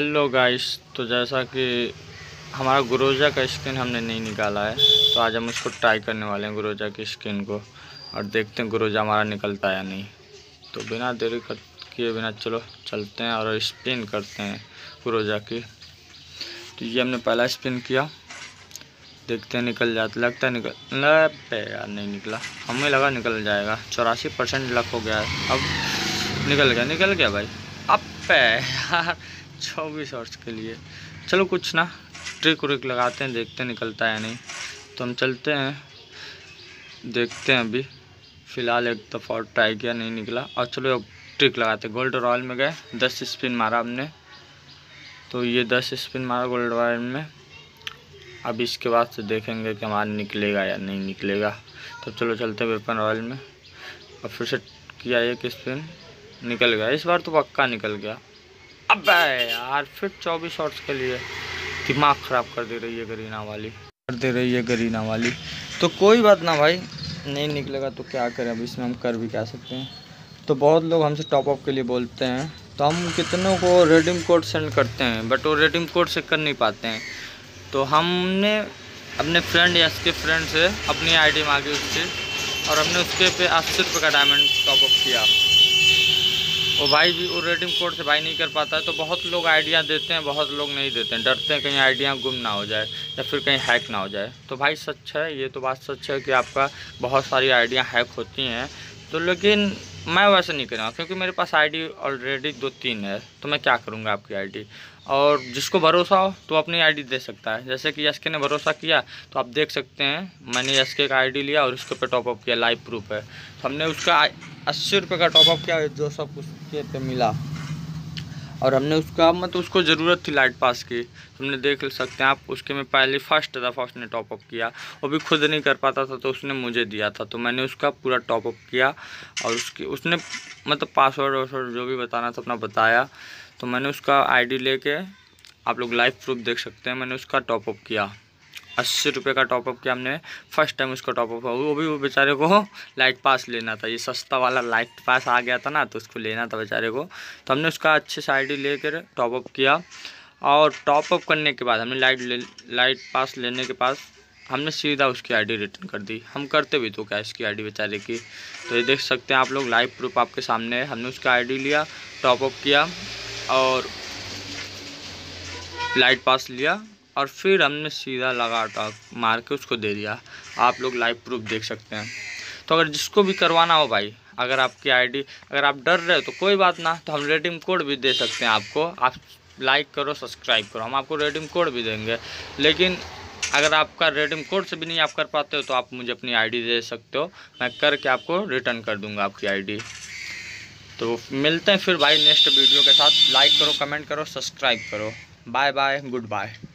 Hello guys, तो जैसा कि हमारा गुरोजा का स्किन हमने नहीं निकाला है, तो आज हम उसको ट्राई करने वाले हैं गुरोजा की स्किन को, और देखते हैं गुरोजा हमारा निकलता है या नहीं। तो बिना देरी किए बिना चलो चलते हैं और स्पिन करते हैं गुरोजा की। तो ये हमने पहला स्पिन किया, देखते हैं निकल जाता, लगता है निकल पे यार नहीं निकला। हमें लगा निकल जाएगा, 84% लक हो गया है। अब निकल गया भाई। अब पे यार 24 हॉर्स के लिए। चलो कुछ ना, ट्रिक व्रिक लगाते हैं, देखते हैं निकलता है या नहीं। तो हम चलते हैं, देखते हैं। अभी फ़िलहाल एक दफ़ा और ट्राई किया, नहीं निकला। और चलो अब ट्रिक लगाते हैं। गोल्ड रॉयल में गए, 10 स्पिन मारा हमने। तो ये 10 स्पिन मारा गोल्ड रॉयल में। अब इसके बाद से देखेंगे कि हमारा निकलेगा या नहीं निकलेगा। तो चलो चलते हैं वेपन रॉयल में। और फिर से किया एक स्पिन, निकल गया। इस बार तो पक्का निकल गया। अब यार फिर 24 शॉट्स के लिए दिमाग ख़राब कर दे रही है गरीना वाली। तो कोई बात ना भाई, नहीं निकलेगा तो क्या करें, अब इसमें हम कर भी क्या सकते हैं। तो बहुत लोग हमसे टॉप अप के लिए बोलते हैं, तो हम कितनों को रेडीम कोड सेंड करते हैं, बट वो रेडीम कोड से कर नहीं पाते हैं। तो हमने अपने फ्रेंड या इसके फ्रेंड से अपनी आईडी मांगी उससे, और हमने उसके पे 80 रुपये का डायमंड टॉप अप किया। वो भाई भी वो रेडीम कोड से भाई नहीं कर पाता है। तो बहुत लोग आइडिया देते हैं, बहुत लोग नहीं देते हैं, डरते हैं कहीं आइडिया गुम ना हो जाए या फिर कहीं हैक ना हो जाए। तो भाई सच है, ये तो बात सच है कि आपका बहुत सारी आइडिया हैक होती हैं। तो लेकिन मैं वैसे नहीं करूँगा, क्योंकि मेरे पास आईडी ऑलरेडी 2-3 है। तो मैं क्या करूँगा आपकी आईडी। और जिसको भरोसा हो तो अपनी आईडी दे सकता है। जैसे कि एसके ने भरोसा किया, तो आप देख सकते हैं मैंने एसके का आईडी लिया और उसके पे टॉपअप किया, लाइव प्रूफ है। तो हमने उसका 80 रुपये का टॉपअप किया, जो सब उसके पे मिला। और हमने उसका मतलब उसको ज़रूरत थी लाइट पास की, हमने देख सकते हैं आप। उसके में पहले फर्स्ट दफ़ा उसने टॉपअप किया, वो भी खुद नहीं कर पाता था, तो उसने मुझे दिया था। तो मैंने उसका पूरा टॉपअप किया, और उसने मतलब पासवर्ड वासवर्ड जो भी बताना था अपना बताया। तो मैंने उसका आईडी लेके, आप लोग लाइव प्रूफ देख सकते हैं, मैंने उसका टॉपअप किया। 80 रुपये का टॉपअप किया हमने, फर्स्ट टाइम उसका टॉपअप हुआ। वो भी वो बेचारे को लाइट पास लेना था, ये सस्ता वाला लाइट पास आ गया था ना, तो उसको लेना था बेचारे को। तो हमने उसका अच्छे से आईडी लेकर टॉपअप किया। और टॉपअप करने के बाद हमने लाइट पास लेने के पास हमने सीधा उसकी आईडी रिटर्न कर दी। हम करते भी तो क्या इसकी आईडी बेचारे की। तो ये देख सकते हैं आप लोग, लाइव प्रूफ आपके सामने है। हमने उसका आईडी लिया, टॉपअप किया और लाइट पास लिया, और फिर हमने सीधा लगा टॉप मार के उसको दे दिया। आप लोग लाइव प्रूफ देख सकते हैं। तो अगर जिसको भी करवाना हो भाई, अगर आपकी आईडी, अगर आप डर रहे हो तो कोई बात ना, तो हम रेडीम कोड भी दे सकते हैं आपको। आप लाइक करो, सब्सक्राइब करो, हम आपको रेडीम कोड भी देंगे। लेकिन अगर आपका रेडीम कोड से भी नहीं आप कर पाते हो, तो आप मुझे अपनी आईडी दे सकते हो, मैं करके आपको रिटर्न कर दूँगा आपकी आईडी। तो मिलते हैं फिर भाई नेक्स्ट वीडियो के साथ। लाइक करो, कमेंट करो, सब्सक्राइब करो। Bye bye, good bye.